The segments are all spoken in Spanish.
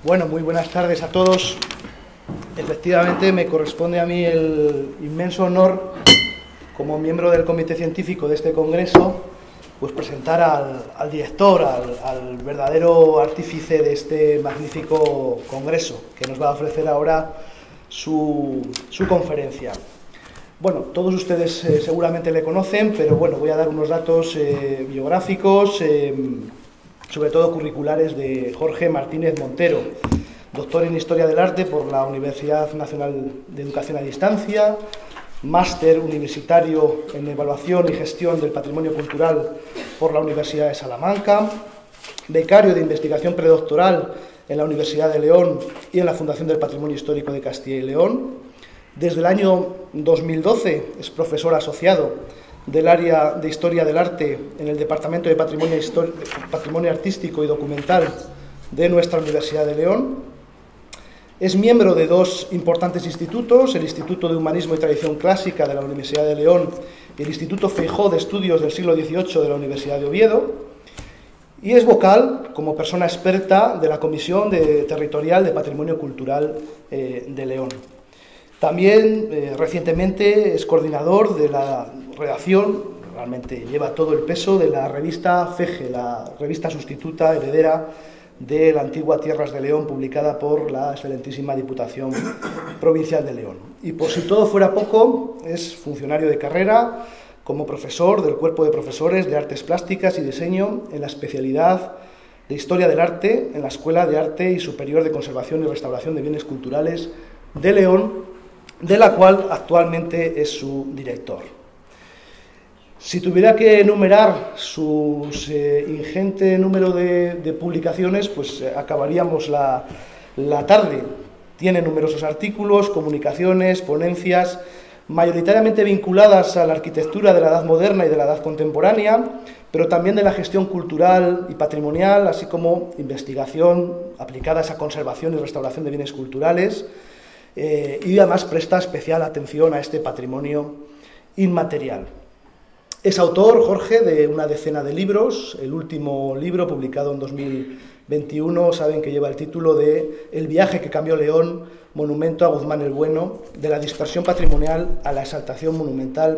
Bueno, muy buenas tardes a todos. Efectivamente, me corresponde a mí el inmenso honor, como miembro del comité científico de este congreso, pues presentar al director, al verdadero artífice de este magnífico congreso, que nos va a ofrecer ahora su conferencia. Bueno, todos ustedes seguramente le conocen, pero bueno, voy a dar unos datos biográficos, sobre todo curriculares, de Jorge Martínez Montero, doctor en Historia del Arte por la Universidad Nacional de Educación a Distancia, máster universitario en Evaluación y Gestión del Patrimonio Cultural por la Universidad de Salamanca, becario de investigación predoctoral en la Universidad de León y en la Fundación del Patrimonio Histórico de Castilla y León. Desde el año 2012 es profesor asociado del área de Historia del Arte en el Departamento de Patrimonio Artístico y Documental de nuestra Universidad de León. Es miembro de dos importantes institutos, el Instituto de Humanismo y Tradición Clásica de la Universidad de León y el Instituto Feijóo de Estudios del Siglo XVIII de la Universidad de Oviedo. Y es vocal, como persona experta, de la Comisión Territorial de Patrimonio Cultural de León. También, recientemente, es coordinador de la redacción, realmente lleva todo el peso, de la revista FEGE, la revista sustituta heredera de la antigua Tierras de León, publicada por la excelentísima Diputación Provincial de León. Y por si todo fuera poco, es funcionario de carrera como profesor del Cuerpo de Profesores de Artes Plásticas y Diseño en la especialidad de Historia del Arte en la Escuela de Arte y Superior de Conservación y Restauración de Bienes Culturales de León, de la cual actualmente es su director. Si tuviera que enumerar su ingente número de publicaciones, pues acabaríamos la tarde. Tiene numerosos artículos, comunicaciones, ponencias, mayoritariamente vinculadas a la arquitectura de la Edad Moderna y de la Edad Contemporánea, pero también de la gestión cultural y patrimonial, así como investigación aplicada a esa conservación y restauración de bienes culturales, y además presta especial atención a este patrimonio inmaterial. Es autor, Jorge, de una decena de libros. El último libro, publicado en 2021, saben que lleva el título de El viaje que cambió León, monumento a Guzmán el Bueno, de la dispersión patrimonial a la exaltación monumental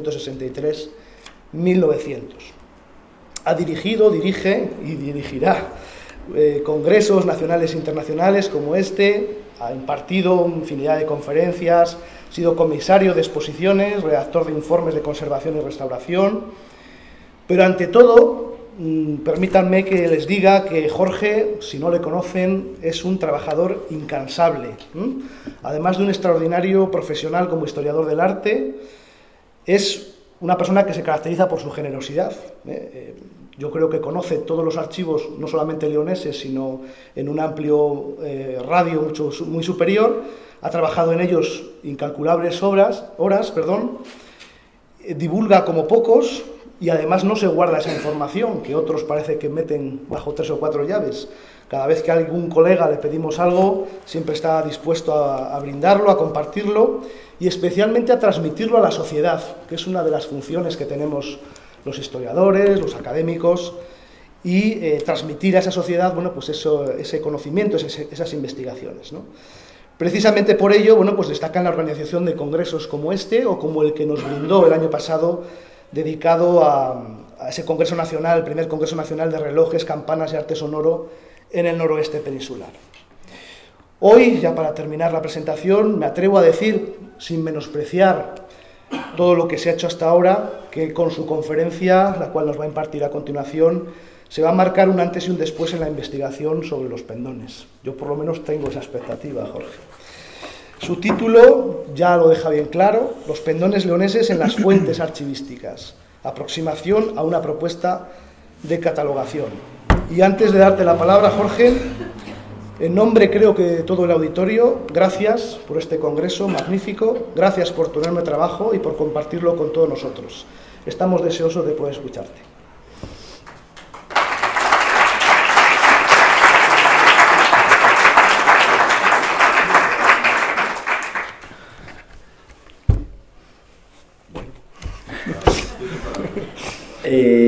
1863-1900. Ha dirigido, dirige y dirigirá congresos nacionales e internacionales como este. Ha impartido infinidad de conferencias, ha sido comisario de exposiciones, redactor de informes de conservación y restauración, pero ante todo, permítanme que les diga que Jorge, si no le conocen, es un trabajador incansable. Además de un extraordinario profesional como historiador del arte, es una persona que se caracteriza por su generosidad. Yo creo que conoce todos los archivos, no solamente leoneses, sino en un amplio radio muy superior. Ha trabajado en ellos incalculables horas, divulga como pocos y además no se guarda esa información que otros parece que meten bajo 3 o 4 llaves. Cada vez que a algún colega le pedimos algo, siempre está dispuesto a brindarlo, a compartirlo y especialmente a transmitirlo a la sociedad, que es una de las funciones que tenemos los historiadores, los académicos, y transmitir a esa sociedad, bueno, pues ese conocimiento, esas investigaciones, ¿no? Precisamente por ello, bueno, pues destacan la organización de congresos como este o como el que nos brindó el año pasado, dedicado a ese Congreso Nacional, el primer Congreso Nacional de Relojes, Campanas y Arte Sonoro en el noroeste peninsular. Hoy, ya para terminar la presentación, me atrevo a decir, sin menospreciar todo lo que se ha hecho hasta ahora, que con su conferencia, la cual nos va a impartir a continuación, se va a marcar un antes y un después en la investigación sobre los pendones. Yo por lo menos tengo esa expectativa, Jorge. Su título ya lo deja bien claro: Los pendones leoneses en las fuentes archivísticas. Aproximación a una propuesta de catalogación. Y antes de darte la palabra, Jorge, en nombre, creo que de todo el auditorio, gracias por este congreso magnífico, gracias por tu enorme trabajo y por compartirlo con todos nosotros. Estamos deseosos de poder escucharte.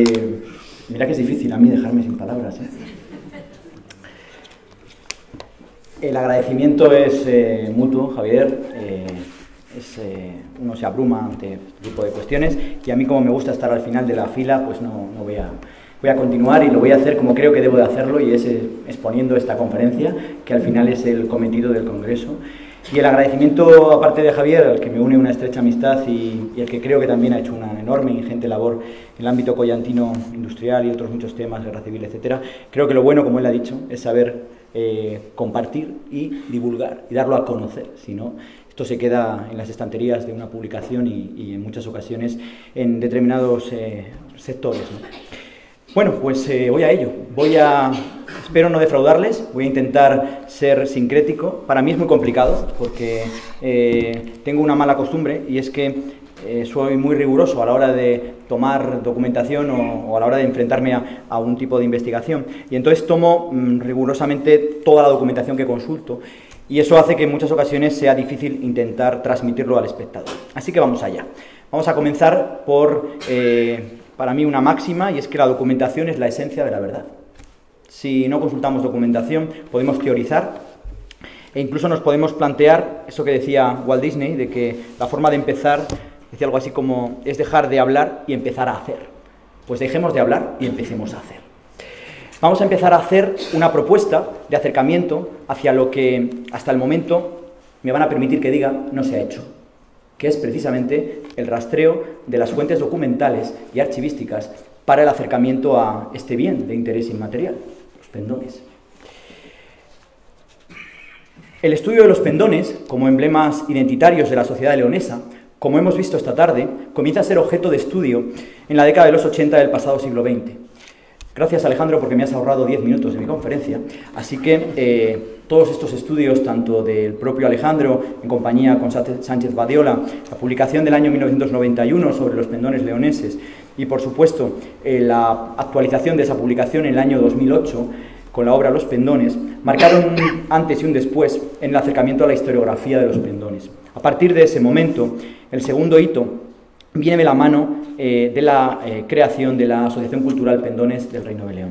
Mira que es difícil a mí dejarme sin palabras, ¿eh? El agradecimiento es mutuo, Javier. Uno se abruma ante este tipo de cuestiones y a mí, como me gusta estar al final de la fila, pues no voy a continuar, y lo voy a hacer como creo que debo de hacerlo, y es exponiendo esta conferencia, que al final es el cometido del Congreso. Y el agradecimiento, aparte de Javier, al que me une una estrecha amistad y el que creo que también ha hecho una enorme e ingente labor en el ámbito collantino industrial y otros muchos temas, guerra civil, etcétera. Creo que lo bueno, como él ha dicho, es saber compartir y divulgar y darlo a conocer. Si no, esto se queda en las estanterías de una publicación y en muchas ocasiones en determinados sectores, ¿no? Bueno, pues voy a ello. Espero no defraudarles, voy a intentar ser sincrético. Para mí es muy complicado porque tengo una mala costumbre, y es que soy muy riguroso a la hora de tomar documentación o a la hora de enfrentarme a un tipo de investigación. Y entonces tomo rigurosamente toda la documentación que consulto, y eso hace que en muchas ocasiones sea difícil intentar transmitirlo al espectador. Así que vamos allá. Vamos a comenzar por, para mí, una máxima, y es que la documentación es la esencia de la verdad. Si no consultamos documentación, podemos teorizar e incluso nos podemos plantear eso que decía Walt Disney, de que la forma de empezar, decía algo así como, es dejar de hablar y empezar a hacer. Pues dejemos de hablar y empecemos a hacer. Vamos a empezar a hacer una propuesta de acercamiento hacia lo que hasta el momento me van a permitir que diga no se ha hecho, que es precisamente el rastreo de las fuentes documentales y archivísticas para el acercamiento a este bien de interés inmaterial, los pendones. El estudio de los pendones, como emblemas identitarios de la sociedad leonesa, como hemos visto esta tarde, comienza a ser objeto de estudio en la década de los 80 del pasado siglo XX. Gracias, Alejandro, porque me has ahorrado 10 minutos de mi conferencia. Así que todos estos estudios, tanto del propio Alejandro, en compañía con Sánchez Badiola, la publicación del año 1991 sobre los pendones leoneses, y por supuesto la actualización de esa publicación en el año 2008 con la obra Los pendones, marcaron un antes y un después en el acercamiento a la historiografía de los pendones. A partir de ese momento, el segundo hito viene de la mano de la creación de la Asociación Cultural Pendones del Reino de León.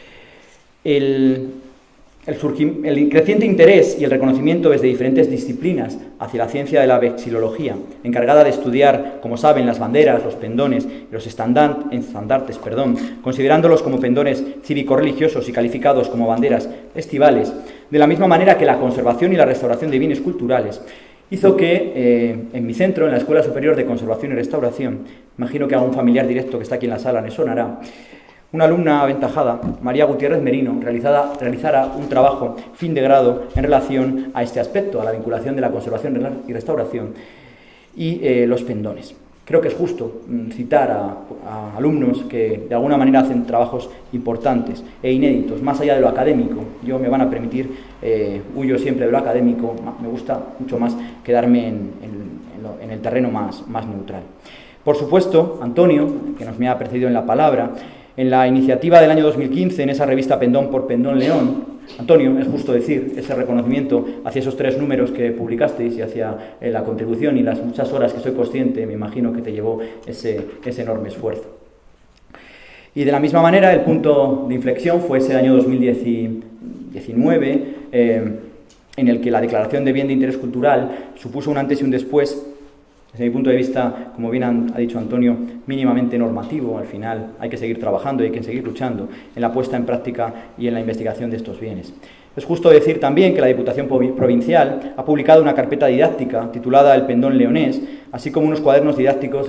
El creciente interés y el reconocimiento desde diferentes disciplinas hacia la ciencia de la vexilología, encargada de estudiar, como saben, las banderas, los pendones y los estandartes, considerándolos como pendones cívico-religiosos y calificados como banderas estivales, de la misma manera que la conservación y la restauración de bienes culturales, hizo que en mi centro, en la Escuela Superior de Conservación y Restauración, imagino que a un familiar directo que está aquí en la sala le sonará, una alumna aventajada, María Gutiérrez Merino, realizara un trabajo fin de grado en relación a este aspecto, a la vinculación de la conservación y restauración y los pendones. Creo que es justo citar a alumnos que de alguna manera hacen trabajos importantes e inéditos, más allá de lo académico. Yo me van a permitir, huyo siempre de lo académico, me gusta mucho más quedarme en el terreno más neutral. Por supuesto, Antonio, que nos me ha precedido en la palabra, en la iniciativa del año 2015, en esa revista Pendón por Pendón León, Antonio, es justo decir, ese reconocimiento hacia esos 3 números que publicasteis y hacia la contribución y las muchas horas que soy consciente, me imagino que te llevó ese enorme esfuerzo. Y de la misma manera, el punto de inflexión fue ese año 2019, en el que la declaración de bien de interés cultural supuso un antes y un después. Desde mi punto de vista, como bien ha dicho Antonio, mínimamente normativo. Al final hay que seguir trabajando y hay que seguir luchando en la puesta en práctica y en la investigación de estos bienes. Es justo decir también que la Diputación Provincial ha publicado una carpeta didáctica titulada El Pendón Leonés, así como unos cuadernos didácticos de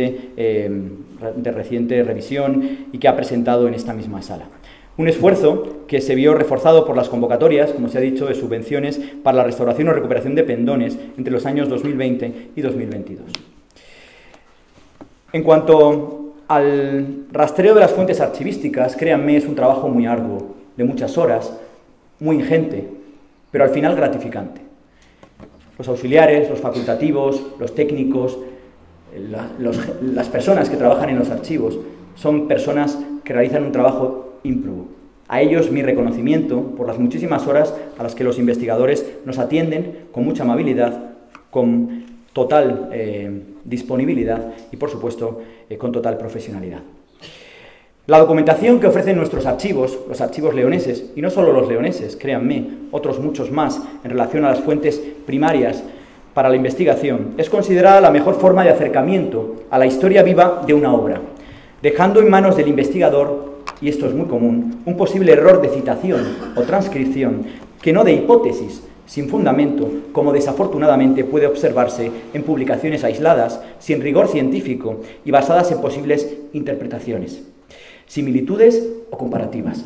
reciente revisión y que ha presentado en esta misma sala. Un esfuerzo que se vio reforzado por las convocatorias, como se ha dicho, de subvenciones para la restauración o recuperación de pendones entre los años 2020 y 2022. En cuanto al rastreo de las fuentes archivísticas, créanme, es un trabajo muy arduo, de muchas horas, muy ingente, pero al final gratificante. Los auxiliares, los facultativos, los técnicos, las personas que trabajan en los archivos son personas que realizan un trabajo ímprobo. A ellos mi reconocimiento por las muchísimas horas a las que los investigadores nos atienden con mucha amabilidad, con total disponibilidad y, por supuesto, con total profesionalidad. La documentación que ofrecen nuestros archivos, los archivos leoneses, y no solo los leoneses, créanme, otros muchos más, en relación a las fuentes primarias para la investigación, es considerada la mejor forma de acercamiento a la historia viva de una obra, dejando en manos del investigador, y esto es muy común, un posible error de citación o transcripción que no de hipótesis, sin fundamento, como desafortunadamente puede observarse en publicaciones aisladas, sin rigor científico y basadas en posibles interpretaciones, similitudes o comparativas.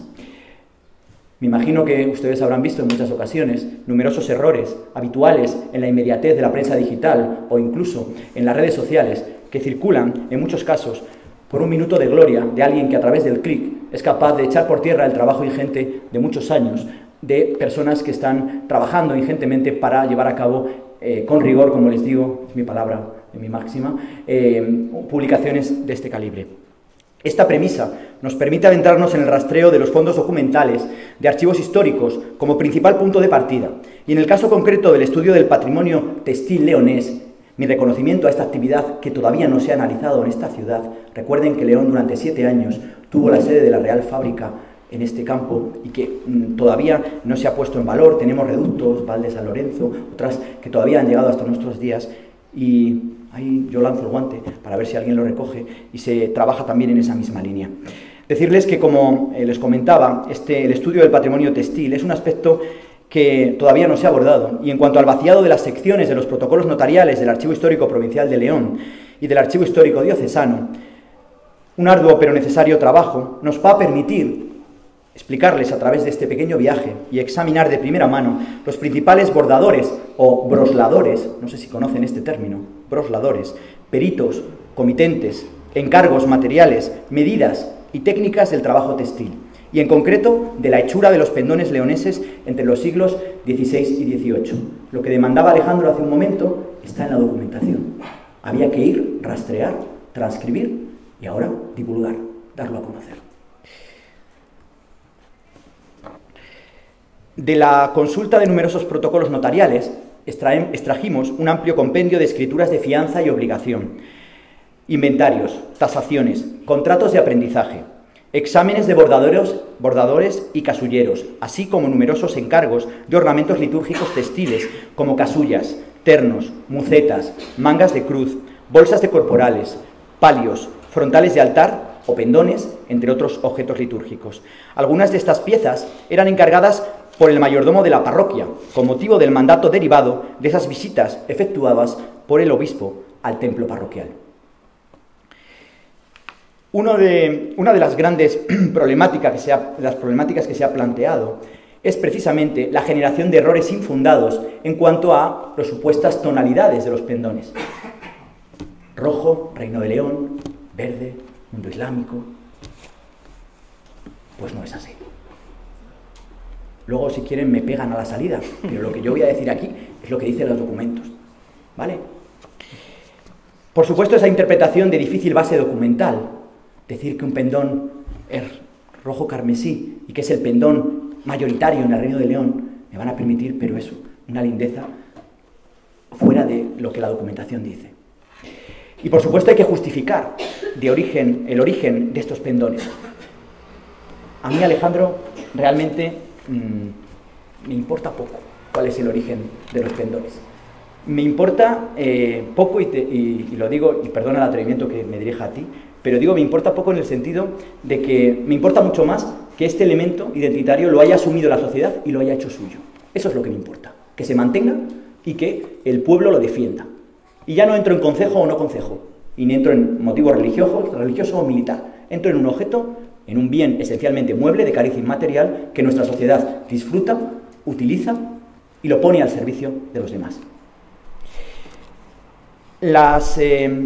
Me imagino que ustedes habrán visto en muchas ocasiones numerosos errores habituales en la inmediatez de la prensa digital o incluso en las redes sociales que circulan, en muchos casos, por un minuto de gloria de alguien que a través del clic es capaz de echar por tierra el trabajo ingente de muchos años de personas que están trabajando ingentemente para llevar a cabo, con rigor, como les digo, es mi palabra, mi máxima, publicaciones de este calibre. Esta premisa nos permite adentrarnos en el rastreo de los fondos documentales de archivos históricos como principal punto de partida. Y en el caso concreto del estudio del patrimonio textil leonés, mi reconocimiento a esta actividad que todavía no se ha analizado en esta ciudad. Recuerden que León durante 7 años tuvo la sede de la Real Fábrica en este campo y que todavía no se ha puesto en valor. Tenemos reductos, Val de San Lorenzo, otras que todavía han llegado hasta nuestros días y ahí yo lanzo el guante para ver si alguien lo recoge y se trabaja también en esa misma línea. Decirles que, como les comentaba, el estudio del patrimonio textil es un aspecto que todavía no se ha abordado, y en cuanto al vaciado de las secciones de los protocolos notariales del Archivo Histórico Provincial de León y del Archivo Histórico Diocesano, un arduo pero necesario trabajo nos va a permitir explicarles a través de este pequeño viaje y examinar de primera mano los principales bordadores o brosladores, no sé si conocen este término, brosladores, peritos, comitentes, encargos materiales, medidas y técnicas del trabajo textil, y en concreto de la hechura de los pendones leoneses entre los siglos XVI y XVIII. Lo que demandaba Alejandro hace un momento está en la documentación. Había que ir, rastrear, transcribir y ahora divulgar, darlo a conocer. De la consulta de numerosos protocolos notariales extrajimos un amplio compendio de escrituras de fianza y obligación, inventarios, tasaciones, contratos de aprendizaje, exámenes de bordadores y casulleros, así como numerosos encargos de ornamentos litúrgicos textiles, como casullas, ternos, mucetas, mangas de cruz, bolsas de corporales, palios, frontales de altar o pendones, entre otros objetos litúrgicos. Algunas de estas piezas eran encargadas por el mayordomo de la parroquia, con motivo del mandato derivado de esas visitas efectuadas por el obispo al templo parroquial. Una de las grandes problemáticas que se ha planteado es precisamente la generación de errores infundados en cuanto a las supuestas tonalidades de los pendones. Rojo, Reino de León; verde, mundo islámico. Pues no es así. Luego, si quieren, me pegan a la salida, pero lo que yo voy a decir aquí es lo que dicen los documentos, ¿vale? Por supuesto, esa interpretación de difícil base documental, decir que un pendón es rojo carmesí y que es el pendón mayoritario en el Reino de León, me van a permitir, pero eso, una lindeza fuera de lo que la documentación dice. Y por supuesto hay que justificar el origen de estos pendones. A mí, Alejandro, realmente me importa poco cuál es el origen de los pendones. Me importa poco, y lo digo, y perdona el atrevimiento que me dirija a ti, pero digo me importa poco en el sentido de que me importa mucho más que este elemento identitario lo haya asumido la sociedad y lo haya hecho suyo. Eso es lo que me importa, que se mantenga y que el pueblo lo defienda. Y ya no entro en concejo o no concejo, y ni entro en motivo religioso o militar. Entro en un objeto, en un bien esencialmente mueble de cariz inmaterial que nuestra sociedad disfruta, utiliza y lo pone al servicio de los demás. Las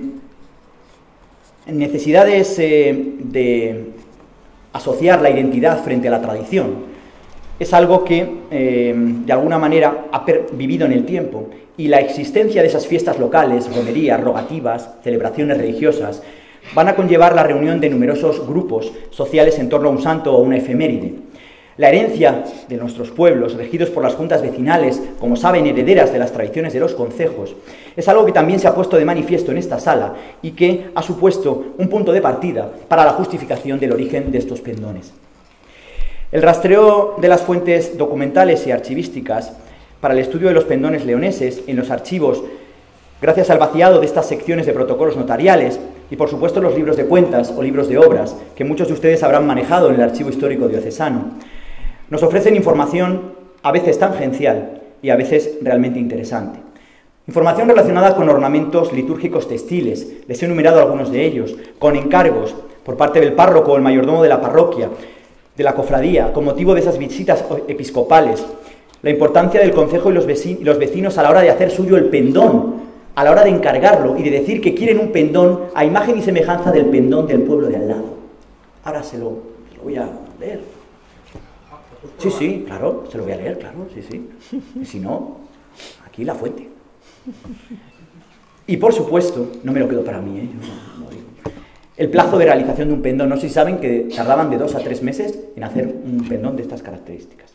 necesidades de asociar la identidad frente a la tradición es algo que de alguna manera ha vivido en el tiempo, y la existencia de esas fiestas locales, romerías, rogativas, celebraciones religiosas, van a conllevar la reunión de numerosos grupos sociales en torno a un santo o una efeméride. La herencia de nuestros pueblos, regidos por las juntas vecinales, como saben, herederas de las tradiciones de los concejos, es algo que también se ha puesto de manifiesto en esta sala y que ha supuesto un punto de partida para la justificación del origen de estos pendones. El rastreo de las fuentes documentales y archivísticas para el estudio de los pendones leoneses en los archivos, gracias al vaciado de estas secciones de protocolos notariales y, por supuesto, los libros de cuentas o libros de obras que muchos de ustedes habrán manejado en el Archivo Histórico Diocesano, nos ofrecen información a veces tangencial y a veces realmente interesante. Información relacionada con ornamentos litúrgicos textiles, les he enumerado algunos de ellos, con encargos por parte del párroco o el mayordomo de la parroquia, de la cofradía, con motivo de esas visitas episcopales, la importancia del concejo y los vecinos a la hora de hacer suyo el pendón, a la hora de encargarlo y de decir que quieren un pendón a imagen y semejanza del pendón del pueblo de al lado. Ahora se lo voy a leer. Sí, sí, claro, se lo voy a leer, claro, sí, sí. Y si no, aquí la fuente. Y por supuesto, no me lo quedo para mí, yo no digo. El plazo de realización de un pendón, no sé si saben que tardaban de 2 a 3 meses en hacer un pendón de estas características.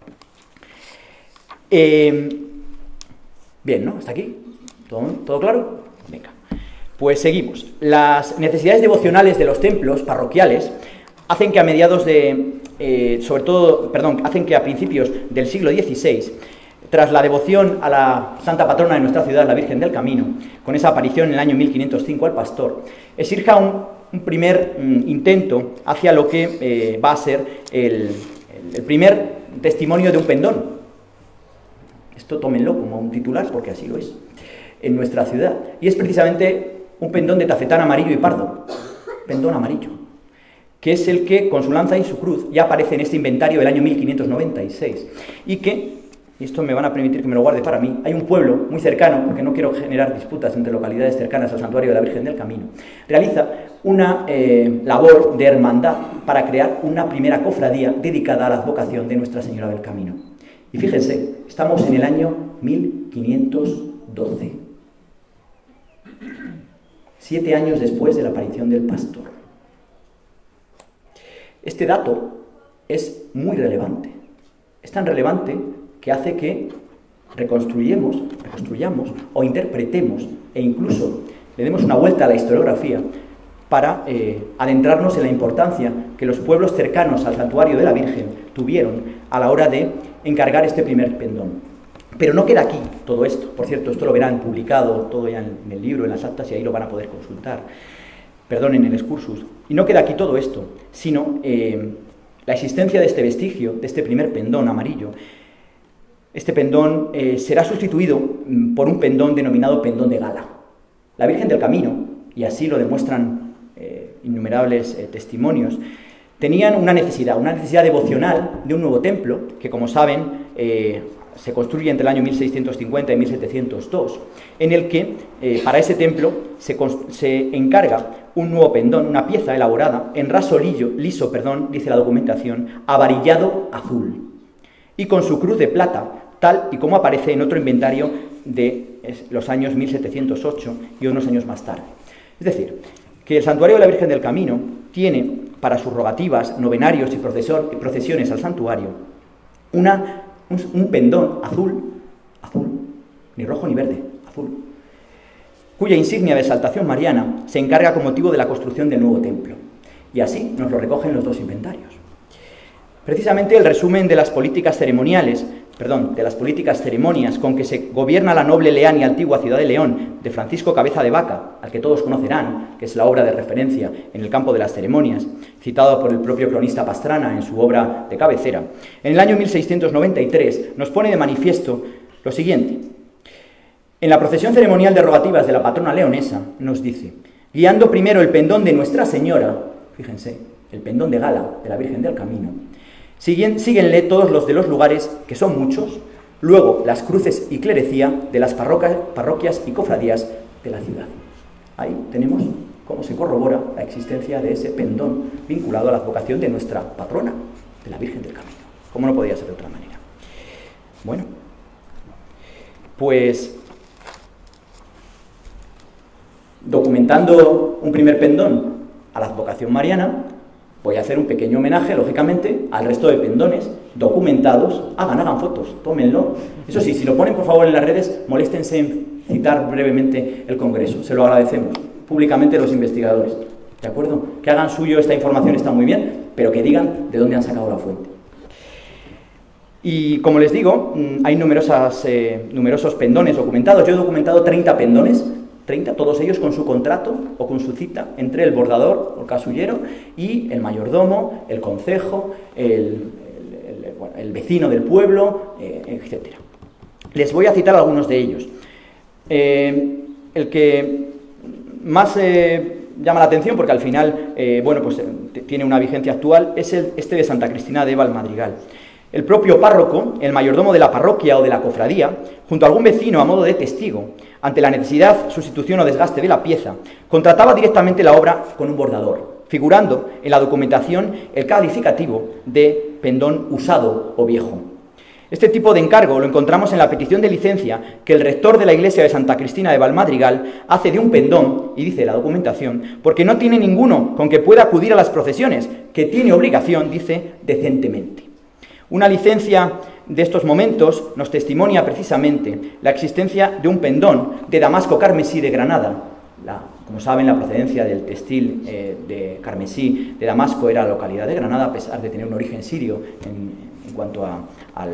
Bien, ¿no? ¿Hasta aquí? ¿Todo claro? Venga. Pues seguimos. Las necesidades devocionales de los templos parroquiales hacen que a mediados de... hacen que a principios del siglo XVI, tras la devoción a la santa patrona de nuestra ciudad, la Virgen del Camino, con esa aparición en el año 1505 al pastor, exija un primer intento hacia lo que va a ser el primer testimonio de un pendón. Esto tómenlo como un titular, porque así lo es, en nuestra ciudad. Y es precisamente un pendón de tafetán amarillo y pardo, pendón amarillo, que es el que, con su lanza y su cruz, ya aparece en este inventario del año 1596, y que, y esto me van a permitir que me lo guarde para mí, hay un pueblo muy cercano, porque no quiero generar disputas entre localidades cercanas al santuario de la Virgen del Camino, realiza una labor de hermandad para crear una primera cofradía dedicada a la advocación de Nuestra Señora del Camino. Y fíjense, estamos en el año 1512, 7 años después de la aparición del pastor. Este dato es muy relevante. Es tan relevante que hace que reconstruyamos o interpretemos e incluso le demos una vuelta a la historiografía para adentrarnos en la importancia que los pueblos cercanos al santuario de la Virgen tuvieron a la hora de encargar este primer pendón. Pero no queda aquí todo esto. Por cierto, esto lo verán publicado todo ya en el libro, en las actas, y ahí lo van a poder consultar. Perdón, en el excursus. Y no queda aquí todo esto, sino la existencia de este vestigio, de este primer pendón amarillo. Este pendón será sustituido por un pendón denominado pendón de gala. La Virgen del Camino, y así lo demuestran innumerables testimonios, tenían una necesidad devocional de un nuevo templo, que como saben se construye entre el año 1650 y 1702, en el que para ese templo se encarga un nuevo pendón, una pieza elaborada en raso liso, dice la documentación, avarillado azul, y con su cruz de plata, tal y como aparece en otro inventario de los años 1708 y unos años más tarde. Es decir, que el santuario de la Virgen del Camino tiene para sus rogativas, novenarios y procesiones al santuario un pendón azul, ni rojo ni verde, azul, cuya insignia de exaltación mariana se encarga con motivo de la construcción del nuevo templo. Y así nos lo recogen los dos inventarios. Precisamente el resumen de las políticas ceremonias con que se gobierna la noble, leal y antigua ciudad de León, de Francisco Cabeza de Vaca, al que todos conocerán, que es la obra de referencia en el campo de las ceremonias, citado por el propio cronista Pastrana en su obra de cabecera, en el año 1693 nos pone de manifiesto lo siguiente. En la procesión ceremonial de rogativas de la patrona leonesa nos dice: guiando primero el pendón de Nuestra Señora, fíjense, el pendón de gala de la Virgen del Camino, síguenle todos los de los lugares, que son muchos, luego las cruces y clerecía de las parroquias y cofradías de la ciudad. Ahí tenemos cómo se corrobora la existencia de ese pendón vinculado a la advocación de nuestra patrona, de la Virgen del Camino. ¿Cómo no podía ser de otra manera? Bueno, pues documentando un primer pendón a la advocación mariana, Voy a hacer un pequeño homenaje, lógicamente, al resto de pendones documentados. Hagan fotos, tómenlo. Eso sí, si lo ponen por favor en las redes, moléstense en citar brevemente el Congreso. Se lo agradecemos públicamente a los investigadores. ¿De acuerdo? Que hagan suyo esta información, está muy bien, pero que digan de dónde han sacado la fuente. Y como les digo, hay numerosos pendones documentados. Yo he documentado 30 pendones, 30, todos ellos con su contrato o con su cita entre el bordador o el casullero y el mayordomo, el concejo, el vecino del pueblo, etc. Les voy a citar algunos de ellos. El que más llama la atención, porque al final tiene una vigencia actual, es este de Santa Cristina de Valmadrigal. El propio párroco, el mayordomo de la parroquia o de la cofradía, junto a algún vecino a modo de testigo, ante la necesidad, sustitución o desgaste de la pieza, contrataba directamente la obra con un bordador, figurando en la documentación el calificativo de pendón usado o viejo. Este tipo de encargo lo encontramos en la petición de licencia que el rector de la iglesia de Santa Cristina de Valmadrigal hace de un pendón, y dice la documentación, porque no tiene ninguno con que pueda acudir a las procesiones, que tiene obligación, dice, decentemente. Una licencia de estos momentos nos testimonia precisamente la existencia de un pendón de damasco carmesí de Granada. Como saben, la procedencia del textil de carmesí de Damasco era la localidad de Granada, a pesar de tener un origen sirio en cuanto a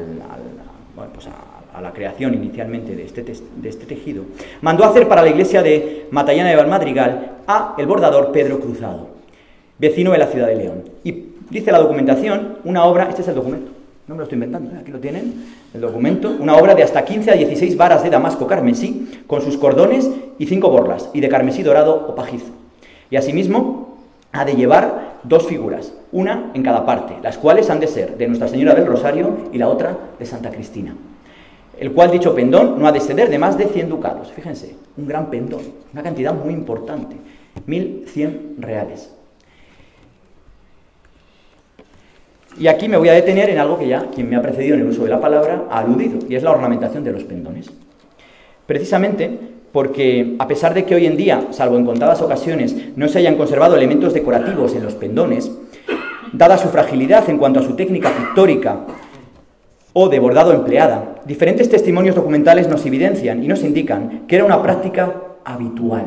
la creación inicialmente de este tejido. Mandó hacer para la iglesia de Matallana de Valmadrigal a el bordador Pedro Cruzado, vecino de la ciudad de León. Y dice la documentación, una obra, este es el documento, no me lo estoy inventando, aquí lo tienen, el documento, una obra de hasta 15 a 16 varas de damasco carmesí, con sus cordones y 5 borlas, y de carmesí dorado o pajizo. Y asimismo, ha de llevar 2 figuras, una en cada parte, las cuales han de ser de Nuestra Señora del Rosario y la otra de Santa Cristina. El cual dicho pendón no ha de exceder de más de 100 ducados. Fíjense, un gran pendón, una cantidad muy importante, 1.100 reales. Y aquí me voy a detener en algo que ya quien me ha precedido en el uso de la palabra ha aludido, y es la ornamentación de los pendones. Precisamente porque, a pesar de que hoy en día, salvo en contadas ocasiones, no se hayan conservado elementos decorativos en los pendones, dada su fragilidad en cuanto a su técnica pictórica o de bordado empleada, diferentes testimonios documentales nos evidencian y nos indican que era una práctica habitual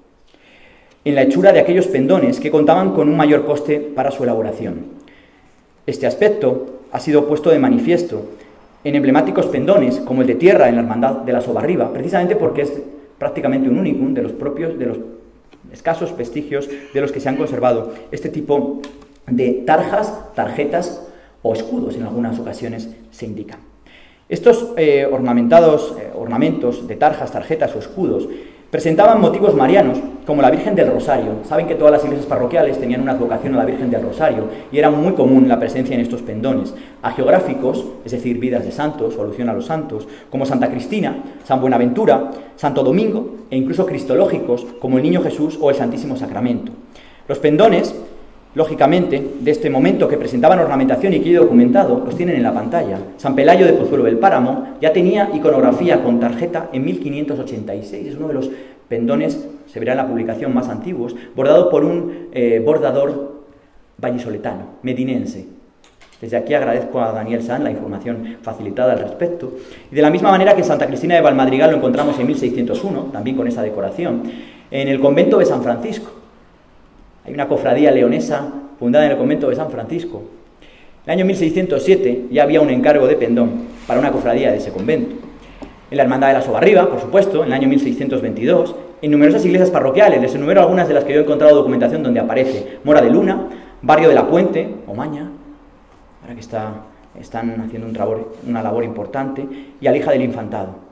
en la hechura de aquellos pendones que contaban con un mayor coste para su elaboración. Este aspecto ha sido puesto de manifiesto en emblemáticos pendones, como el de tierra en la Hermandad de la Sobarriba, precisamente porque es prácticamente un unicum de los escasos vestigios de los que se han conservado este tipo de tarjas, tarjetas o escudos, en algunas ocasiones se indica. Estos ornamentos de tarjas, tarjetas o escudos presentaban motivos marianos, como la Virgen del Rosario. Saben que todas las iglesias parroquiales tenían una advocación a la Virgen del Rosario y era muy común la presencia en estos pendones. Hagiográficos, es decir, vidas de santos o alusión a los santos, como Santa Cristina, San Buenaventura, Santo Domingo e incluso cristológicos, como el Niño Jesús o el Santísimo Sacramento. Los pendones, lógicamente, de este momento que presentaban ornamentación y que he documentado, los tienen en la pantalla. San Pelayo de Pozuelo del Páramo ya tenía iconografía con tarjeta en 1586. Es uno de los pendones, se verá en la publicación, más antiguos, bordado por un bordador vallisoletano, medinense. Desde aquí agradezco a Daniel Sanz la información facilitada al respecto. Y de la misma manera que en Santa Cristina de Valmadrigal lo encontramos en 1601, también con esa decoración, en el convento de San Francisco. Hay una cofradía leonesa fundada en el convento de San Francisco. En el año 1607 ya había un encargo de pendón para una cofradía de ese convento. En la Hermandad de la Sobarriba, por supuesto, en el año 1622, en numerosas iglesias parroquiales, les enumero algunas de las que yo he encontrado documentación donde aparece Mora de Luna, Barrio de la Puente, Omaña, ahora que están haciendo una labor importante, y Alija del Infantado.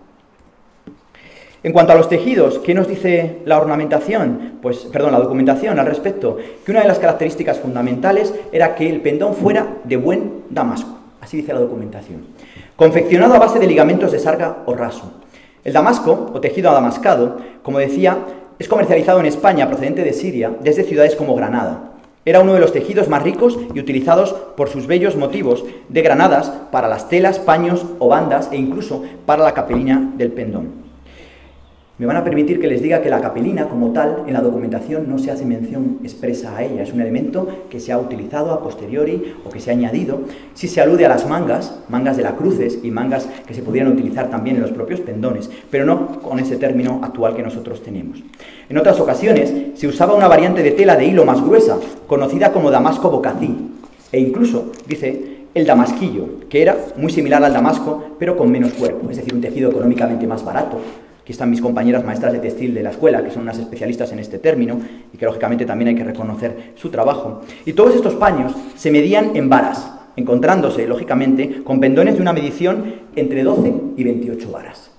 En cuanto a los tejidos, ¿qué nos dice la ornamentación? La documentación al respecto, que una de las características fundamentales era que el pendón fuera de buen damasco, así dice la documentación, confeccionado a base de ligamentos de sarga o raso. El damasco, o tejido adamascado, como decía, es comercializado en España procedente de Siria desde ciudades como Granada. Era uno de los tejidos más ricos y utilizados por sus bellos motivos de granadas para las telas, paños o bandas e incluso para la capelina del pendón. Me van a permitir que les diga que la capelina, como tal, en la documentación no se hace mención expresa a ella. Es un elemento que se ha utilizado a posteriori o que se ha añadido. Sí se alude a las mangas, mangas de las cruces y mangas que se pudieran utilizar también en los propios pendones, pero no con ese término actual que nosotros tenemos. En otras ocasiones se usaba una variante de tela de hilo más gruesa, conocida como damasco bocací, e incluso, dice, el damasquillo, que era muy similar al damasco, pero con menos cuerpo, es decir, un tejido económicamente más barato. Aquí están mis compañeras maestras de textil de la escuela, que son unas especialistas en este término, y que lógicamente también hay que reconocer su trabajo. Y todos estos paños se medían en varas, encontrándose, lógicamente, con pendones de una medición entre 12 y 28 varas.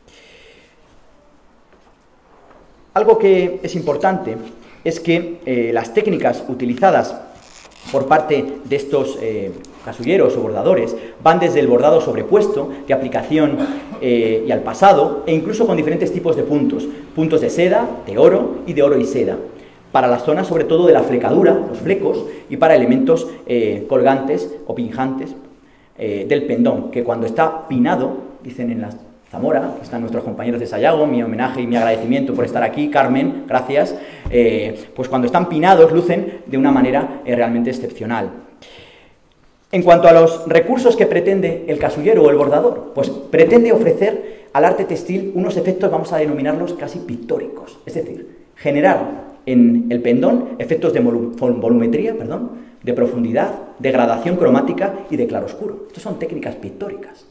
Algo que es importante es que las técnicas utilizadas por parte de estos casulleros o bordadores van desde el bordado sobrepuesto, de aplicación y al pasado, e incluso con diferentes tipos de puntos de seda, de oro y seda, para las zonas sobre todo de la flecadura, los flecos, y para elementos colgantes o pinjantes del pendón, que cuando está pinado, dicen en las Zamora, que están nuestros compañeros de Sayago, mi homenaje y mi agradecimiento por estar aquí, Carmen, gracias, pues cuando están pinados lucen de una manera realmente excepcional. En cuanto a los recursos que pretende el casullero o el bordador, pues pretende ofrecer al arte textil unos efectos, vamos a denominarlos casi pictóricos, es decir, generar en el pendón efectos de volumetría, de profundidad, de gradación cromática y de claroscuro. Estas son técnicas pictóricas.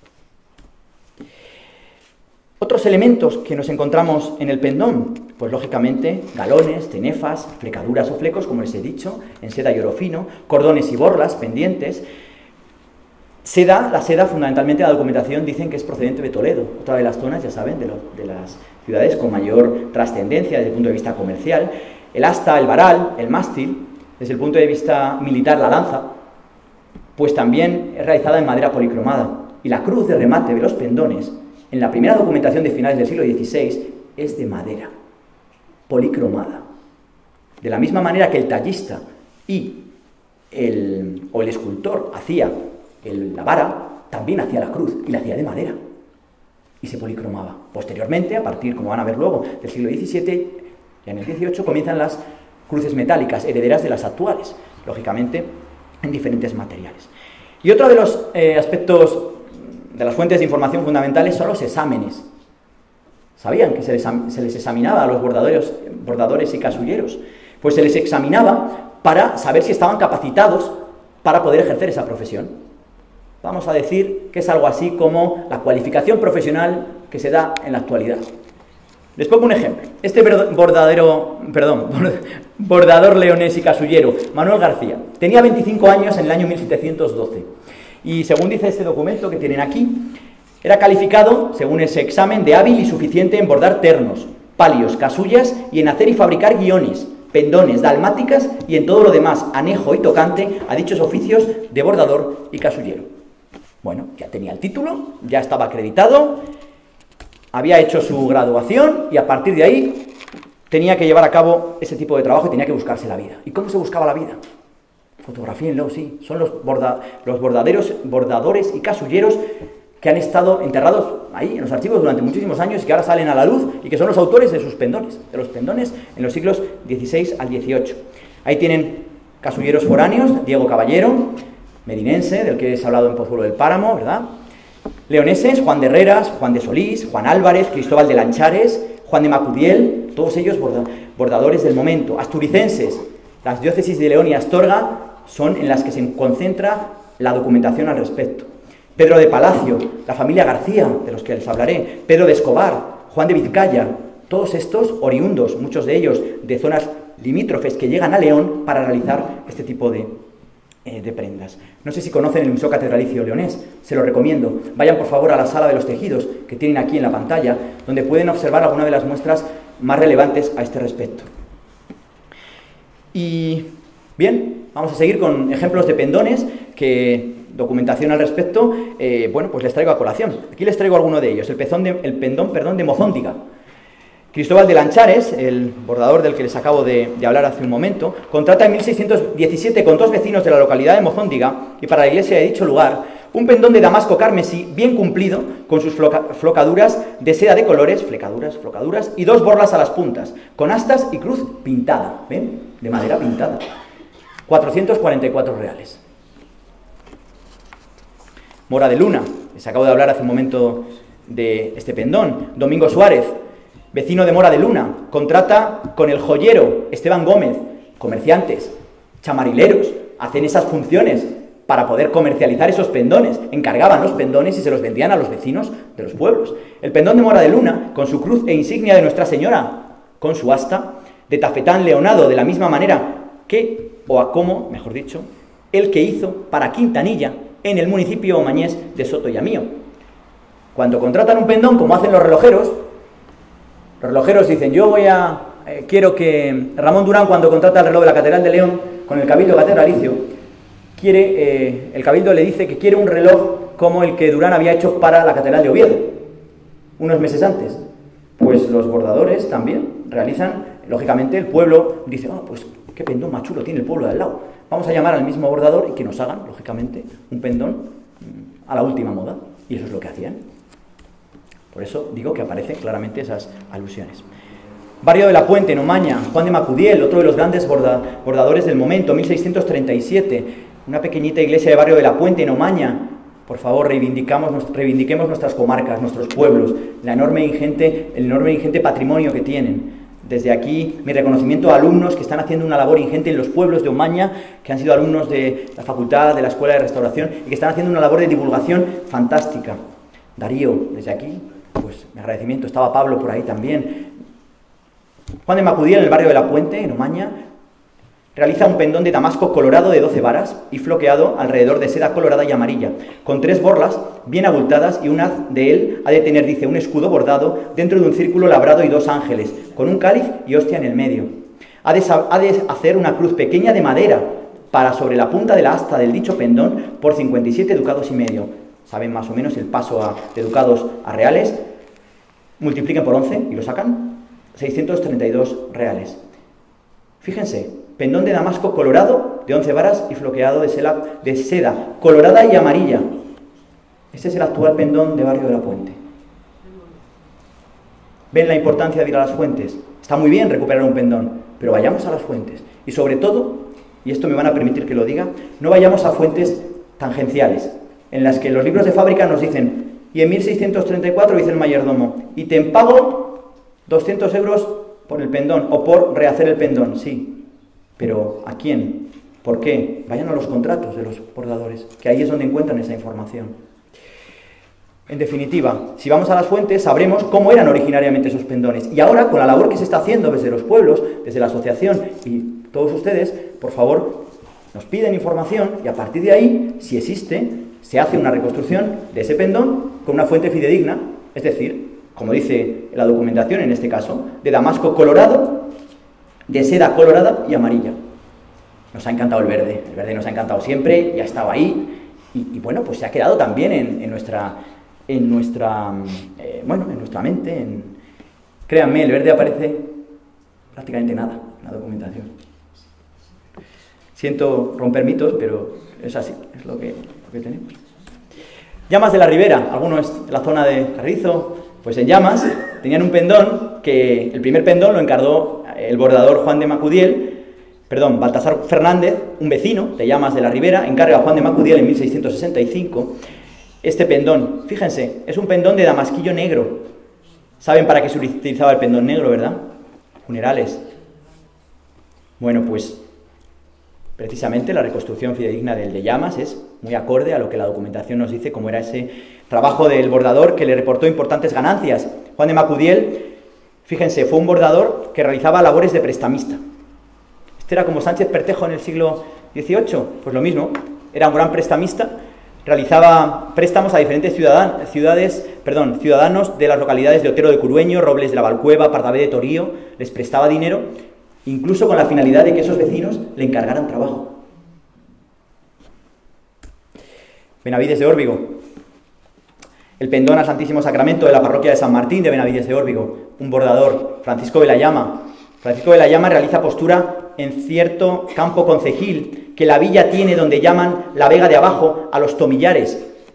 Otros elementos que nos encontramos en el pendón, pues lógicamente galones, cenefas, flecaduras o flecos, como les he dicho, en seda y oro fino, cordones y borlas, pendientes. Seda, la seda fundamentalmente la documentación dicen que es procedente de Toledo, otra de las zonas, ya saben, de las ciudades con mayor trascendencia desde el punto de vista comercial. El asta, el varal, el mástil, desde el punto de vista militar la lanza, pues también es realizada en madera policromada. Y la cruz de remate de los pendones, en la primera documentación de finales del siglo XVI, es de madera, policromada. De la misma manera que el tallista o el escultor hacía la vara, también hacía la cruz, y la hacía de madera, y se policromaba. Posteriormente, a partir, como van a ver luego, del siglo XVII, ya en el XVIII, comienzan las cruces metálicas, herederas de las actuales, lógicamente, en diferentes materiales. Y otro de los aspectos de las fuentes de información fundamentales son los exámenes. ¿Sabían que se les examinaba a los bordadores y casulleros? Pues se les examinaba para saber si estaban capacitados para poder ejercer esa profesión. Vamos a decir que es algo así como la cualificación profesional que se da en la actualidad. Les pongo un ejemplo. Este bordador leonés y casullero, Manuel García, tenía 25 años en el año 1712. Y según dice este documento que tienen aquí, era calificado, según ese examen, de hábil y suficiente en bordar ternos, palios, casullas y en hacer y fabricar guiones, pendones, dalmáticas y en todo lo demás, anejo y tocante a dichos oficios de bordador y casullero. Bueno, ya tenía el título, ya estaba acreditado, había hecho su graduación y a partir de ahí tenía que llevar a cabo ese tipo de trabajo y tenía que buscarse la vida. ¿Y cómo se buscaba la vida? Fotografíenlo, sí. Son los bordadores y casulleros que han estado enterrados ahí en los archivos durante muchísimos años y que ahora salen a la luz y que son los autores de sus pendones, de los pendones en los siglos XVI al XVIII. Ahí tienen casulleros foráneos, Diego Caballero, medinense, del que he hablado en Pozuelo del Páramo, ¿verdad? Leoneses, Juan de Herreras, Juan de Solís, Juan Álvarez, Cristóbal de Lanchares, Juan de Macudiel, todos ellos bordadores del momento. Asturicenses, las diócesis de León y Astorga son en las que se concentra la documentación al respecto. Pedro de Palacio, la familia García, de los que les hablaré, Pedro de Escobar, Juan de Vizcaya, todos estos oriundos, muchos de ellos de zonas limítrofes que llegan a León para realizar este tipo de prendas. No sé si conocen el Museo Catedralicio Leonés, se lo recomiendo. Vayan por favor a la sala de los tejidos que tienen aquí en la pantalla, donde pueden observar alguna de las muestras más relevantes a este respecto. Y bien, vamos a seguir con ejemplos de pendones que documentación al respecto, bueno, pues les traigo a colación. Aquí les traigo alguno de ellos, el pendón de Mozóndiga. Cristóbal de Lanchares, el bordador del que les acabo de hablar hace un momento, contrata en 1617 con dos vecinos de la localidad de Mozóndiga y para la iglesia de dicho lugar, un pendón de damasco carmesí bien cumplido, con sus flocaduras de seda de colores, flocaduras, y 2 borlas a las puntas, con astas y cruz pintada, ¿ven? De madera pintada. 444 reales. Mora de Luna, les acabo de hablar hace un momento de este pendón. Domingo Suárez, vecino de Mora de Luna, contrata con el joyero Esteban Gómez, comerciantes, chamarileros, hacen esas funciones para poder comercializar esos pendones, encargaban los pendones y se los vendían a los vecinos de los pueblos. El pendón de Mora de Luna, con su cruz e insignia de Nuestra Señora, con su asta, de tafetán leonado, de la misma manera que, o a como, mejor dicho, el que hizo para Quintanilla, en el municipio omañés de Soto y Amío. Cuando contratan un pendón, como hacen los relojeros dicen, quiero que Ramón Durán, cuando contrata el reloj de la Catedral de León, con el Cabildo Catedralicio, el Cabildo le dice que quiere un reloj como el que Durán había hecho para la Catedral de Oviedo, unos meses antes. Pues los bordadores también realizan, lógicamente el pueblo dice, pues qué pendón más chulo tiene el pueblo de al lado. Vamos a llamar al mismo bordador y que nos hagan, lógicamente, un pendón a la última moda. Y eso es lo que hacían. Por eso digo que aparecen claramente esas alusiones. Barrio de la Puente, en Omaña, Juan de Macudiel, otro de los grandes bordadores del momento, 1637. Una pequeñita iglesia de Barrio de la Puente, en Omaña. Por favor, reivindiquemos nuestras comarcas, nuestros pueblos, el enorme e ingente patrimonio que tienen. Desde aquí, mi reconocimiento a alumnos que están haciendo una labor ingente en los pueblos de Omaña, que han sido alumnos de la facultad, de la Escuela de Restauración, y que están haciendo una labor de divulgación fantástica. Darío, desde aquí, pues mi agradecimiento. Estaba Pablo por ahí también. Juan de Macudiel, en el Barrio de la Puente, en Omaña, realiza un pendón de damasco colorado de 12 varas y floqueado alrededor de seda colorada y amarilla, con 3 borlas bien abultadas, y una de él ha de tener, dice, un escudo bordado dentro de un círculo labrado y 2 ángeles, con un cáliz y hostia en el medio. Ha de hacer una cruz pequeña de madera para sobre la punta de la asta del dicho pendón por 57 ducados y medio. Saben más o menos el paso de ducados a reales. Multipliquen por 11 y lo sacan. 632 reales. Fíjense, pendón de damasco colorado de 11 varas y floqueado de seda colorada y amarilla. Este es el actual pendón de Barrio de la Puente. ¿Ven la importancia de ir a las fuentes? Está muy bien recuperar un pendón, pero vayamos a las fuentes. Y sobre todo, y esto me van a permitir que lo diga, no vayamos a fuentes tangenciales, en las que los libros de fábrica nos dicen, y en 1634 dice el mayordomo, y te pago 200 euros por el pendón, o por rehacer el pendón, sí. Pero ¿a quién? ¿Por qué? Vayan a los contratos de los bordadores, que ahí es donde encuentran esa información. En definitiva, si vamos a las fuentes, sabremos cómo eran originariamente esos pendones. Y ahora, con la labor que se está haciendo desde los pueblos, desde la asociación y todos ustedes, por favor, nos piden información y a partir de ahí, si existe, se hace una reconstrucción de ese pendón con una fuente fidedigna, es decir, como dice la documentación en este caso, de damasco colorado, de seda colorada y amarilla. Nos ha encantado el verde nos ha encantado siempre, ya estaba ahí, y bueno, pues se ha quedado también en nuestra mente. Créanme, el verde aparece prácticamente nada en la documentación. Siento romper mitos, pero es así, es lo que tenemos. Llamas de la Ribera, algunos de la zona de Carrizo, pues en Llamas tenían un pendón que el primer pendón lo encargó el bordador Baltasar Fernández, un vecino de Llamas de la Ribera, encarga a Juan de Macudiel en 1665 este pendón. Fíjense, es un pendón de damasquillo negro. ¿Saben para qué se utilizaba el pendón negro, verdad? Funerales. Bueno, pues precisamente la reconstrucción fidedigna del de Llamas es muy acorde a lo que la documentación nos dice, cómo era ese trabajo del bordador que le reportó importantes ganancias. Juan de Macudiel, fíjense, fue un bordador que realizaba labores de prestamista. Este era como Sánchez Pertejo en el siglo XVIII, pues lo mismo, era un gran prestamista, realizaba préstamos a diferentes ciudadanos de las localidades de Otero de Curueño, Robles de la Valcueva, Pardavé de Torío, les prestaba dinero, incluso con la finalidad de que esos vecinos le encargaran trabajo. Benavides de Órbigo. El pendón al Santísimo Sacramento de la parroquia de San Martín de Benavides de Órbigo. Un bordador, Francisco de la Llama. Francisco de la Llama realiza postura en cierto campo concejil que la villa tiene, donde llaman la Vega de Abajo, a los tomillares.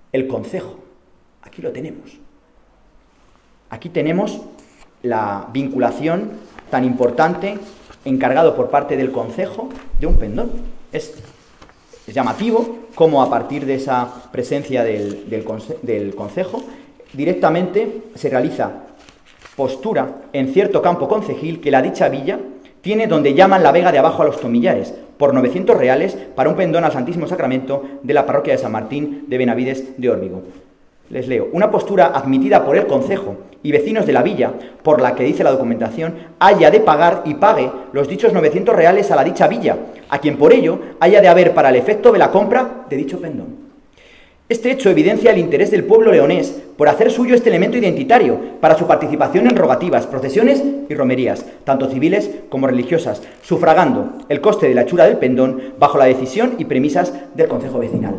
el concejo. Aquí lo tenemos. Aquí tenemos la vinculación tan importante encargado por parte del concejo de un pendón. Es llamativo cómo a partir de esa presencia del concejo directamente se realiza postura en cierto campo concejil que la dicha villa tiene donde llaman la Vega de Abajo a los Tomillares, por 900 reales para un pendón al Santísimo Sacramento de la parroquia de San Martín de Benavides de Órbigo. Les leo: una postura admitida por el concejo y vecinos de la villa, por la que dice la documentación, haya de pagar y pague los dichos 900 reales a la dicha villa, a quien por ello haya de haber para el efecto de la compra de dicho pendón. Este hecho evidencia el interés del pueblo leonés por hacer suyo este elemento identitario para su participación en rogativas, procesiones y romerías, tanto civiles como religiosas, sufragando el coste de la hechura del pendón bajo la decisión y premisas del concejo vecinal.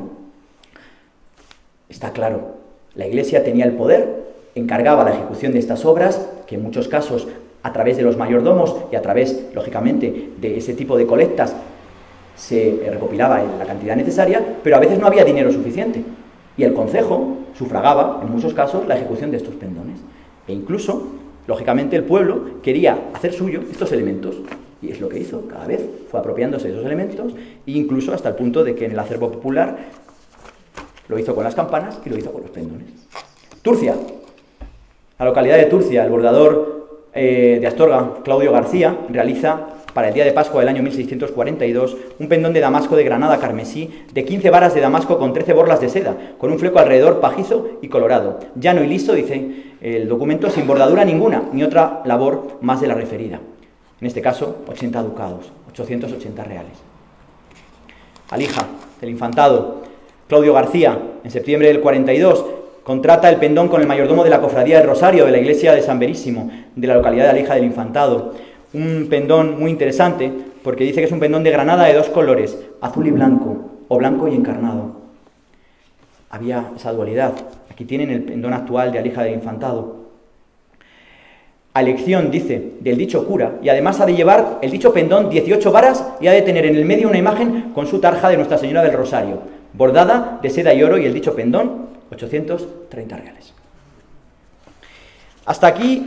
Está claro, la Iglesia tenía el poder, encargaba la ejecución de estas obras, que en muchos casos a través de los mayordomos y a través, lógicamente, de ese tipo de colectas se recopilaba la cantidad necesaria, pero a veces no había dinero suficiente. Y el concejo sufragaba, en muchos casos, la ejecución de estos pendones. E incluso, lógicamente, el pueblo quería hacer suyo estos elementos. Y es lo que hizo. Cada vez fue apropiándose de esos elementos, e incluso hasta el punto de que en el acervo popular lo hizo con las campanas y lo hizo con los pendones. Turcia. La localidad de Turcia, el bordador de Astorga, Claudio García, realiza para el día de Pascua del año 1642, un pendón de damasco de granada carmesí de 15 varas de damasco con 13 borlas de seda, con un fleco alrededor pajizo y colorado, llano y liso, dice el documento, sin bordadura ninguna, ni otra labor más de la referida. En este caso, 80 ducados, 880 reales. Alija del infantado, Claudio García, en septiembre del 42, contrata el pendón con el mayordomo de la Cofradía del Rosario de la iglesia de San Verísimo, de la localidad de Alija del Infantado. Un pendón muy interesante porque dice que es un pendón de granada de dos colores, azul y blanco, o blanco y encarnado. Había esa dualidad. Aquí tienen el pendón actual de Alija del Infantado. A elección, dice, del dicho cura, y además ha de llevar el dicho pendón 18 varas y ha de tener en el medio una imagen con su tarja de Nuestra Señora del Rosario, bordada de seda y oro, y el dicho pendón, 830 reales. Hasta aquí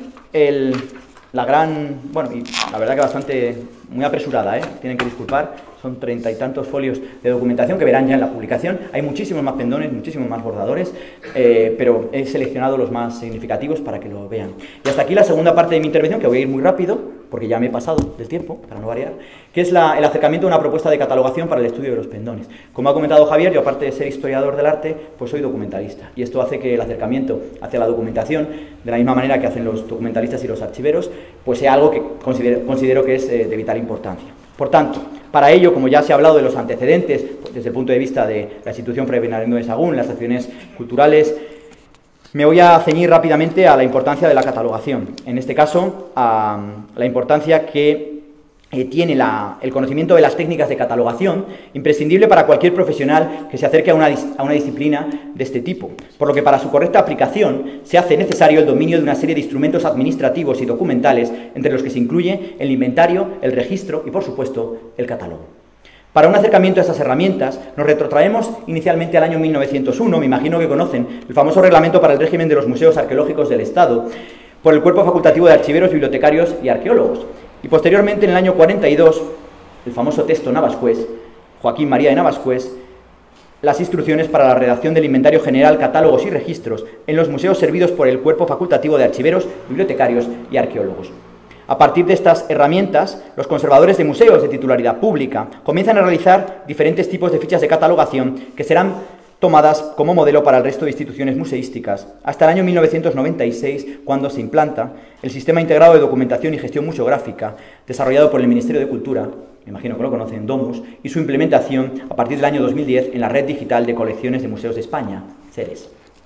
la gran, bueno, y la verdad que bastante, muy apresurada, tienen que disculpar, son 30 y tantos folios de documentación que verán ya en la publicación. Hay muchísimos más pendones, muchísimos más bordadores, pero he seleccionado los más significativos para que lo vean. Y hasta aquí la segunda parte de mi intervención, que voy a ir muy rápido, porque ya me he pasado del tiempo, para no variar, que es el acercamiento a una propuesta de catalogación para el estudio de los pendones. Como ha comentado Javier, yo aparte de ser historiador del arte, pues soy documentalista, y esto hace que el acercamiento hacia la documentación, de la misma manera que hacen los documentalistas y los archiveros, pues sea algo que considero que es de vital importancia. Por tanto, para ello, como ya se ha hablado de los antecedentes, pues desde el punto de vista de la institución Fray Bernardino de Sahagún, las acciones culturales, me voy a ceñir rápidamente a la importancia de la catalogación. En este caso, a la importancia que tiene el conocimiento de las técnicas de catalogación, imprescindible para cualquier profesional que se acerque a una disciplina de este tipo, por lo que para su correcta aplicación se hace necesario el dominio de una serie de instrumentos administrativos y documentales, entre los que se incluye el inventario, el registro y, por supuesto, el catálogo. Para un acercamiento a estas herramientas, nos retrotraemos inicialmente al año 1901, me imagino que conocen el famoso reglamento para el régimen de los museos arqueológicos del Estado, por el Cuerpo Facultativo de Archiveros, Bibliotecarios y Arqueólogos. Y posteriormente, en el año 42, el famoso texto Navascués, Joaquín María de Navascués, las instrucciones para la redacción del inventario general, catálogos y registros en los museos servidos por el Cuerpo Facultativo de Archiveros, Bibliotecarios y Arqueólogos. A partir de estas herramientas, los conservadores de museos de titularidad pública comienzan a realizar diferentes tipos de fichas de catalogación que serán tomadas como modelo para el resto de instituciones museísticas, hasta el año 1996, cuando se implanta el Sistema Integrado de Documentación y Gestión Museográfica, desarrollado por el Ministerio de Cultura, me imagino que lo conocen, Domus, y su implementación a partir del año 2010 en la Red Digital de Colecciones de Museos de España, CERES.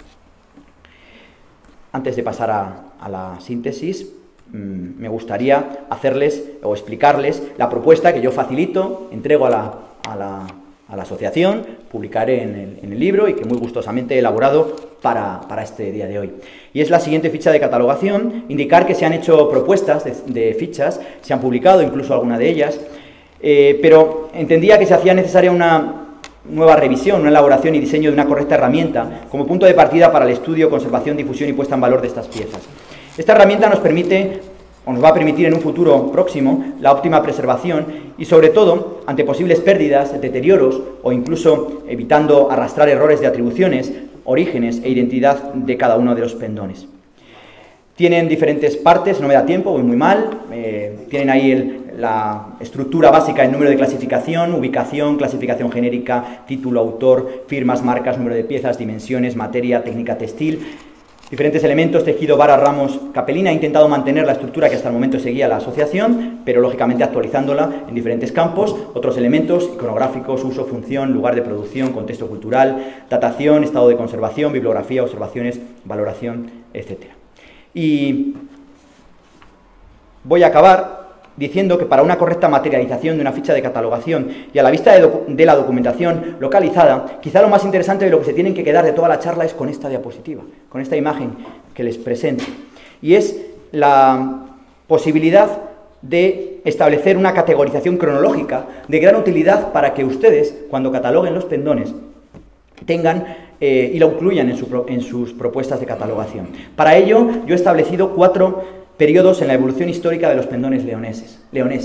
Antes de pasar a la síntesis, me gustaría hacerles o explicarles la propuesta que yo facilito, entrego a la asociación, publicaré en el libro y que muy gustosamente he elaborado para este día de hoy. Y es la siguiente ficha de catalogación, indicar que se han hecho propuestas de fichas, se han publicado incluso alguna de ellas, pero entendía que se hacía necesaria nueva revisión, una elaboración y diseño de una correcta herramienta como punto de partida para el estudio, conservación, difusión y puesta en valor de estas piezas. Esta herramienta nos permite, o nos va a permitir en un futuro próximo, la óptima preservación y, sobre todo, ante posibles pérdidas, deterioros o incluso evitando arrastrar errores de atribuciones, orígenes e identidad de cada uno de los pendones. Tienen diferentes partes, no me da tiempo, voy muy mal. Tienen ahí la estructura básica, el número de clasificación, ubicación, clasificación genérica, título, autor, firmas, marcas, número de piezas, dimensiones, materia, técnica textil, diferentes elementos, tejido, vara, ramos, capelina. He intentado mantener la estructura que hasta el momento seguía la asociación, pero lógicamente actualizándola en diferentes campos. Otros elementos iconográficos, uso, función, lugar de producción, contexto cultural, datación, estado de conservación, bibliografía, observaciones, valoración, etc. Y voy a acabar diciendo que para una correcta materialización de una ficha de catalogación y a la vista de la documentación localizada, quizá lo más interesante de lo que se tienen que quedar de toda la charla es con esta diapositiva, con esta imagen que les presento. Y es la posibilidad de establecer una categorización cronológica de gran utilidad para que ustedes, cuando cataloguen los pendones, tengan y lo incluyan en sus propuestas de catalogación. Para ello, yo he establecido 4 periodos en la evolución histórica de los pendones leoneses.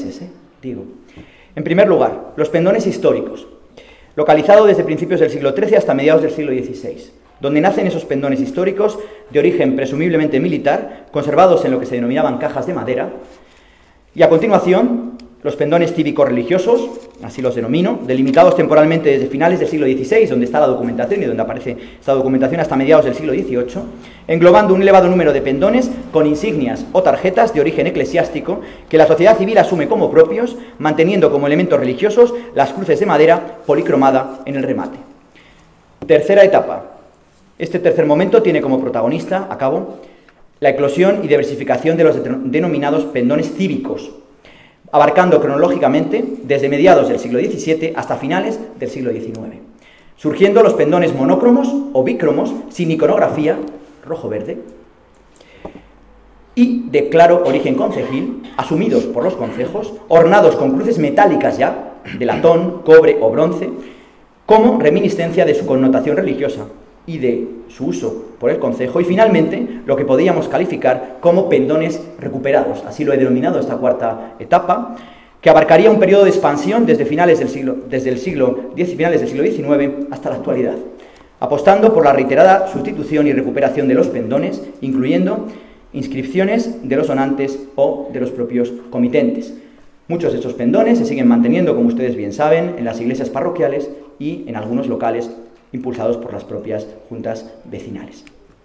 En primer lugar, los pendones históricos, localizados desde principios del siglo XIII hasta mediados del siglo XVI, donde nacen esos pendones históricos de origen presumiblemente militar, conservados en lo que se denominaban cajas de madera, y a continuación, los pendones cívico-religiosos, así los denomino, delimitados temporalmente desde finales del siglo XVI, donde está la documentación y donde aparece esta documentación hasta mediados del siglo XVIII, englobando un elevado número de pendones con insignias o tarjetas de origen eclesiástico que la sociedad civil asume como propios, manteniendo como elementos religiosos las cruces de madera policromada en el remate. Tercera etapa. Este tercer momento tiene como protagonista, la eclosión y diversificación de los denominados pendones cívicos, abarcando cronológicamente desde mediados del siglo XVII hasta finales del siglo XIX, surgiendo los pendones monócromos o bícromos sin iconografía, rojo-verde, y de claro origen concejil, asumidos por los concejos, ornados con cruces metálicas ya, de latón, cobre o bronce, como reminiscencia de su connotación religiosa y de su uso por el concejo, y finalmente lo que podíamos calificar como pendones recuperados, así lo he denominado esta cuarta etapa, que abarcaría un periodo de expansión desde finales del siglo XIX hasta la actualidad, apostando por la reiterada sustitución y recuperación de los pendones, incluyendo inscripciones de los donantes o de los propios comitentes. Muchos de estos pendones se siguen manteniendo, como ustedes bien saben, en las iglesias parroquiales y en algunos locales impulsados por las propias juntas vecinales.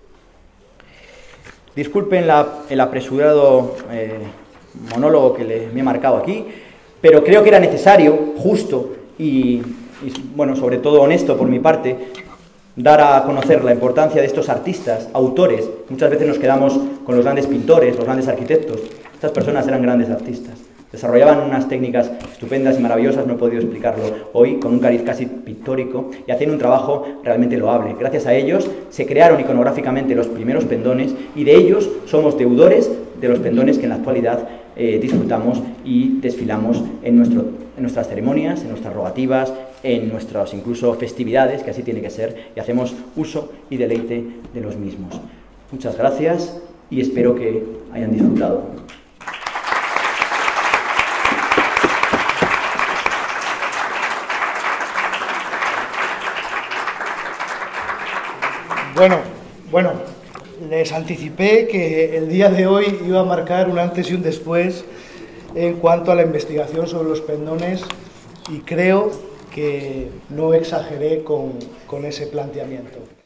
Disculpen el apresurado monólogo que me he marcado aquí, pero creo que era necesario, justo y bueno, sobre todo honesto por mi parte, dar a conocer la importancia de estos artistas, autores. Muchas veces nos quedamos con los grandes pintores, los grandes arquitectos. Estas personas eran grandes artistas. Desarrollaban unas técnicas estupendas y maravillosas, no he podido explicarlo hoy, con un cariz casi pictórico, y hacían un trabajo realmente loable. Gracias a ellos se crearon iconográficamente los primeros pendones, y de ellos somos deudores de los pendones que en la actualidad disfrutamos y desfilamos en nuestras ceremonias, en nuestras rogativas, en nuestras incluso festividades, que así tiene que ser, y hacemos uso y deleite de los mismos. Muchas gracias y espero que hayan disfrutado. Bueno, les anticipé que el día de hoy iba a marcar un antes y un después en cuanto a la investigación sobre los pendones, y creo que no exageré con ese planteamiento.